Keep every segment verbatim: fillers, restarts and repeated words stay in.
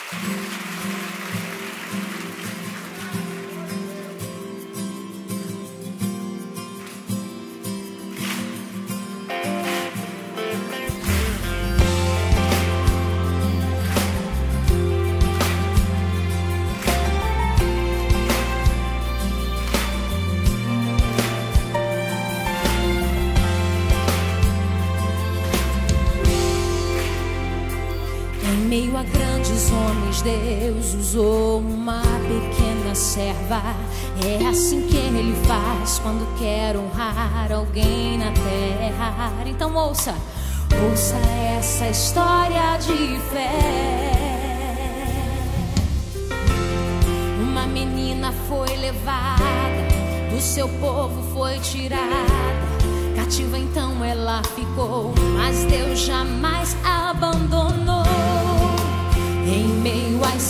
Em meio a grandes homens, Deus usou uma pequena serva. É assim que Ele faz quando quer honrar alguém na terra. Então ouça, ouça essa história de fé. Uma menina foi levada, do seu povo foi tirada. Cativa então ela ficou, mas Deus jamais a abandonou. Em meio às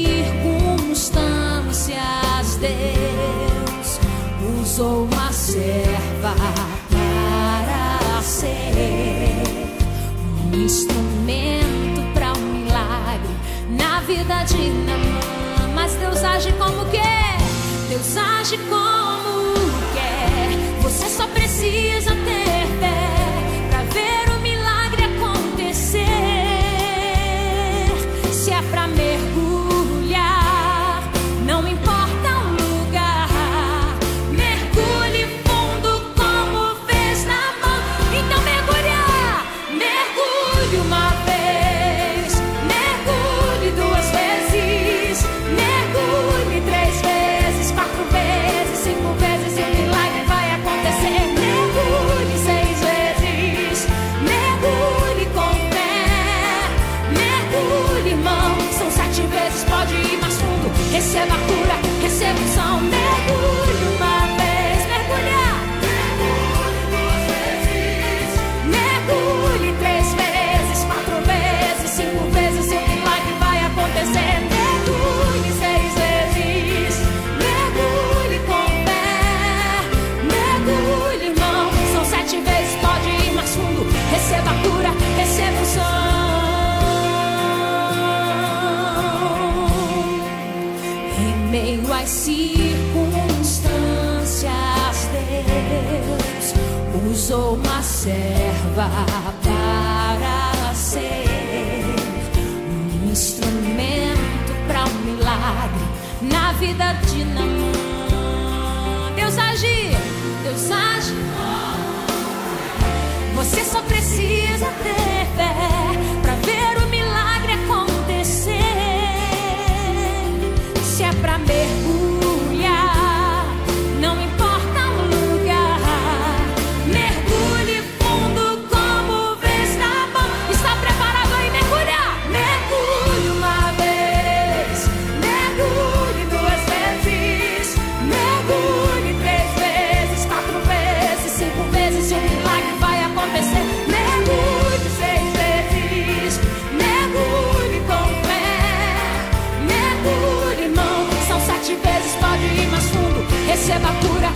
circunstâncias, Deus usou uma serva para ser um instrumento para um milagre na vida de Naamã. Mas Deus age como quer, Deus age como quer. Você só precisa ter fé para ver o milagre acontecer. Se é pra mergulhar, não importa o lugar, mergulhe fundo como fez Naamã. Então mergulhar, mergulhe uma vez, mergulhe duas vezes, mergulhe três vezes, quatro vezes, cinco vezes, e o milagre vai acontecer. Mergulhe seis vezes, mergulhe com fé, mergulhe, irmão. São sete vezes, pode ir mais fundo. Receba a cura, receba unção. Mergulhe uma vez, mergulhar. Mergulhe duas vezes, mergulhe três vezes, quatro vezes, cinco vezes, e o milagre vai acontecer. Mergulhe seis vezes, mergulhe com fé, mergulhe, irmão. São sete vezes, pode ir mais fundo. Receba a cura, receba unção. Em meio às circunstâncias, Deus usou uma serva para ser um instrumento para um milagre na vida de Naamã. Deus age, Deus age. Você só precisa ter fé para ver o milagre acontecer. Se é pra mergulhar, não importa o lugar, mergulhe fundo como vez Naamã. Está preparado aí mergulhar? Mergulhe uma vez, mergulhe duas vezes, mergulhe três vezes, quatro vezes, cinco vezes, e o milagre vai acontecer. Mergulhe seis vezes, mergulhe com fé, mergulhe, irmão. São sete vezes, pode ir mais fundo. Receba a cura,